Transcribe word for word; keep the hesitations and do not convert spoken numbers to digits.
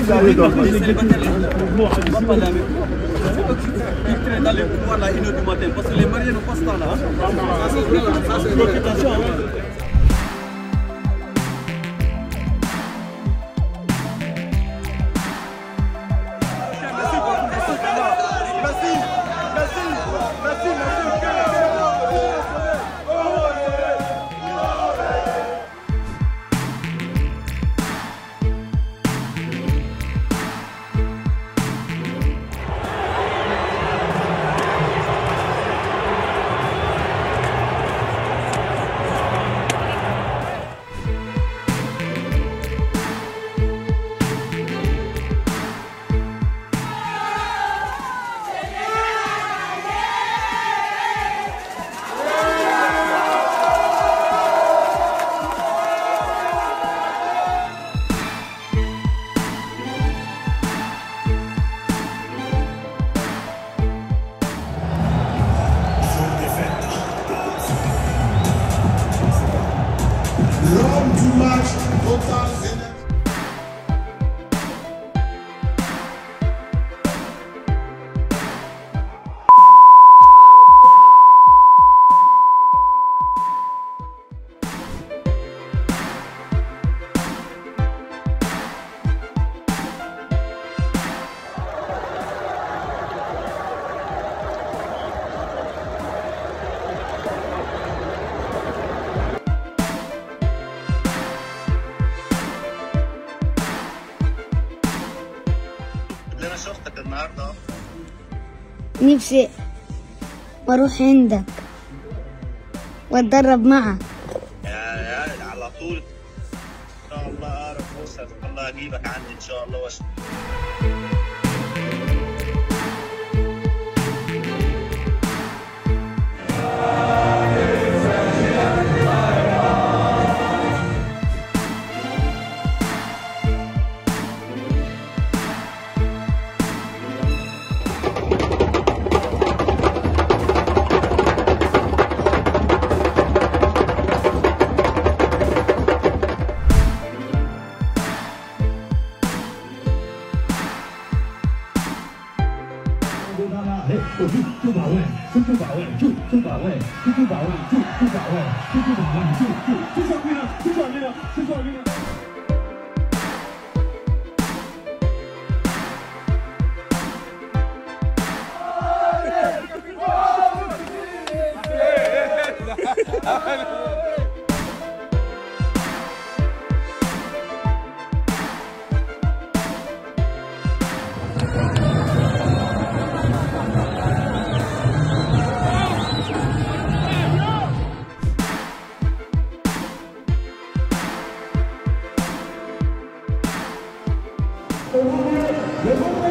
dans les couloirs là, une heure du matin, parce que les mariés n'ont pas ce temps-là. Ça c'est vrai, ça c'est vrai. L'homme du match Total Énergie. انا شفتك النهارده نفسي اروح عندك واتدرب معك يا يا على طول. ان شاء الله اقرب فرصه الله اجيبك عندي ان شاء الله واشوف. 我就就把位，就就把位，就就把位，就就把位，就就把位，就就把位，就就就上去了，就上去了，就上去了。Le